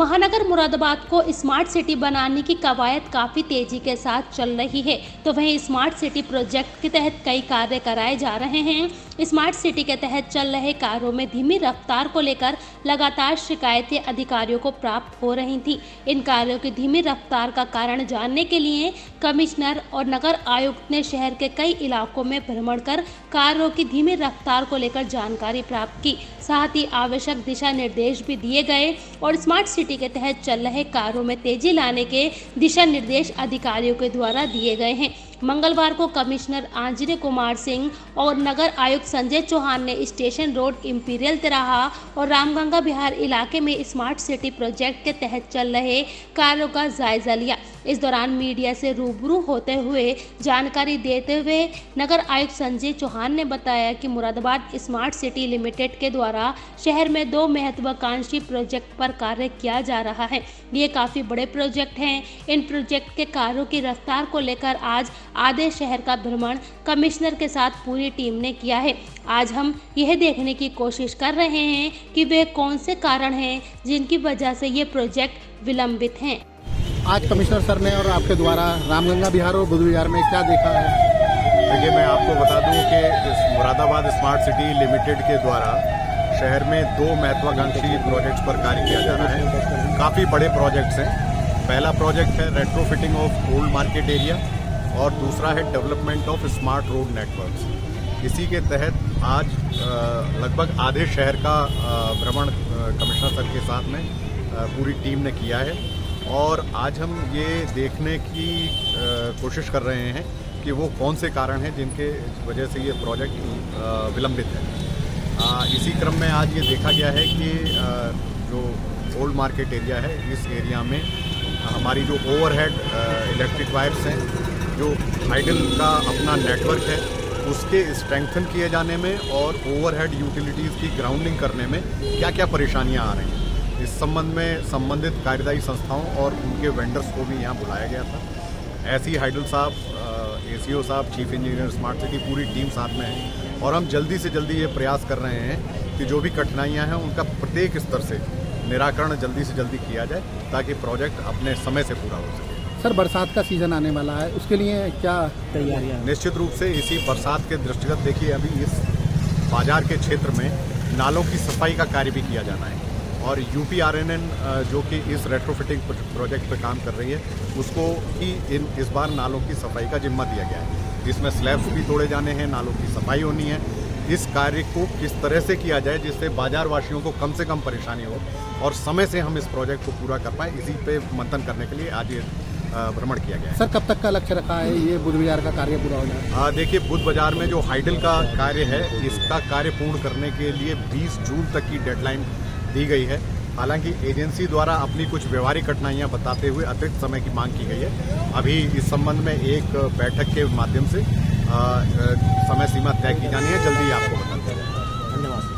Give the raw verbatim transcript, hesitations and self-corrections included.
महानगर मुरादाबाद को smart city बनाने की कवायद काफ़ी तेजी के साथ चल रही है, तो वहीं स्मार्ट सिटी प्रोजेक्ट के तहत कई कार्य कराए जा रहे हैं। स्मार्ट सिटी के तहत चल रहे कार्यों में धीमी रफ्तार को लेकर लगातार शिकायतें अधिकारियों को प्राप्त हो रही थी। इन कार्यों की धीमी रफ्तार का कारण जानने के लिए कमिश्नर और नगर आयुक्त ने शहर के कई इलाकों में भ्रमण कर कार्यों की धीमी रफ्तार को लेकर जानकारी प्राप्त की। साथ ही आवश्यक दिशा निर्देश भी दिए गए और स्मार्ट सिटी के तहत चल रहे कार्यों में तेजी लाने के दिशा निर्देश अधिकारियों के द्वारा दिए गए हैं। मंगलवार को कमिश्नर आंजनेय कुमार सिंह और नगर आयुक्त संजय चौहान ने स्टेशन रोड, इंपीरियल तिराहा और रामगंगा बिहार इलाके में स्मार्ट सिटी प्रोजेक्ट के तहत चल रहे कार्यों का जायजा लिया। इस दौरान मीडिया से रूबरू होते हुए जानकारी देते हुए नगर आयुक्त संजय चौहान ने बताया कि मुरादाबाद स्मार्ट सिटी लिमिटेड के द्वारा शहर में दो महत्वाकांक्षी प्रोजेक्ट पर कार्य किया जा रहा है। ये काफ़ी बड़े प्रोजेक्ट हैं। इन प्रोजेक्ट के कार्यों की रफ्तार को लेकर आज आधे शहर का भ्रमण कमिश्नर के साथ पूरी टीम ने किया है। आज हम यह देखने की कोशिश कर रहे हैं कि वे कौन से कारण हैं जिनकी वजह से ये प्रोजेक्ट विलंबित हैं। आज कमिश्नर सर ने और आपके द्वारा रामगंगा बिहार और बुद्ध विहार में क्या देखा है? देखिए, मैं आपको बता दूं कि इस मुरादाबाद स्मार्ट सिटी लिमिटेड के द्वारा शहर में दो महत्वाकांक्षी प्रोजेक्ट्स पर कार्य किया जा रहा है। काफ़ी बड़े प्रोजेक्ट्स हैं। पहला प्रोजेक्ट है retrofitting of old market area और दूसरा है development of smart road networks. इसी के तहत आज लगभग आधे शहर का भ्रमण कमिश्नर सर के साथ में पूरी टीम ने किया है और आज हम ये देखने की कोशिश कर रहे हैं कि वो कौन से कारण हैं जिनके वजह से ये प्रोजेक्ट विलंबित है। इसी क्रम में आज ये देखा गया है कि जो ओल्ड मार्केट एरिया है, इस एरिया में हमारी जो ओवरहेड इलेक्ट्रिक वायर्स हैं, जो हाइडल का अपना नेटवर्क है, उसके स्ट्रेंथन किए जाने में और ओवरहेड यूटिलिटीज़ की ग्राउंडिंग करने में क्या क्या परेशानियां आ रही हैं, इस संबंध में संबंधित कार्यदायी संस्थाओं और उनके वेंडर्स को भी यहाँ बुलाया गया था। ऐसी हाइडल साहब, एसीओ साहब, चीफ इंजीनियर स्मार्ट सिटी, पूरी टीम साथ में है और हम जल्दी से जल्दी ये प्रयास कर रहे हैं कि जो भी कठिनाइयाँ हैं उनका प्रत्येक स्तर से निराकरण जल्दी से जल्दी किया जाए ताकि प्रोजेक्ट अपने समय से पूरा हो सके। सर, बरसात का सीजन आने वाला है, उसके लिए क्या तैयारियां? निश्चित रूप से इसी बरसात के दृष्टिगत देखिए, अभी इस बाजार के क्षेत्र में नालों की सफाई का कार्य भी किया जाना है और यूपीआरएनएन जो कि इस रेट्रोफिटिंग प्रोजेक्ट पर काम कर रही है, उसको ही इन इस बार नालों की सफाई का जिम्मा दिया गया है, जिसमें स्लैब्स भी तोड़े जाने हैं, नालों की सफाई होनी है। इस कार्य को किस तरह से किया जाए जिससे बाजार वासियों को कम से कम परेशानी हो और समय से हम इस प्रोजेक्ट को पूरा कर पाएँ, इसी पे मंथन करने के लिए आज ये भ्रमण किया गया है। सर, कब तक का लक्ष्य रखा है ये बुद्ध विहार का कार्य पूरा हो जाए? देखिए, बुद्ध बाजार में जो हाइडल का कार्य है, इसका कार्य पूर्ण करने के लिए बीस जून तक की डेडलाइन दी गई है। हालांकि एजेंसी द्वारा अपनी कुछ व्यवहारिक कठिनाइयां बताते हुए अतिरिक्त समय की मांग की गई है। अभी इस संबंध में एक बैठक के माध्यम से आ, समय सीमा तय की जानी है, जल्दी आपको बताते हैं। धन्यवाद।